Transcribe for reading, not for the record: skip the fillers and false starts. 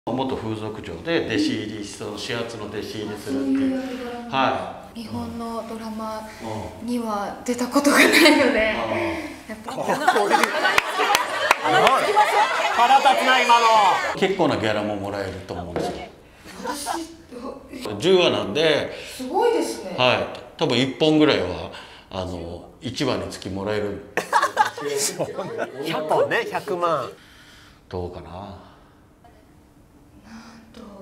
元風俗嬢で弟子入り、その始発の弟子入りするっていう。はい。 日本のドラマには出たことがないので、やっぱり腹立つな今の。 結構なギャラももらえると思うんですよ。10話なんで、 すごいですね。 はい。多分1本ぐらいは1話につきもらえる。 100本ね、100万。 どうかな。